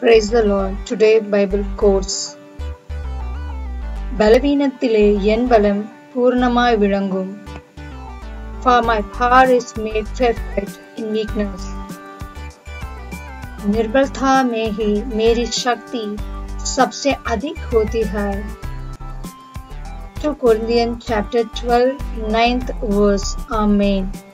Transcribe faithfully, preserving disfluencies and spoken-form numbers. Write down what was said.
Praise the Lord. Today Bible quotes. பலவீனத்திலே என் பலம் பூர்ணமாய் விளங்கும். For my power is made perfect in weakness. निर्बलता में ही मेरी शक्ति सबसे अधिक होती है. Second Corinthians chapter twelve, ninth verse. Amen.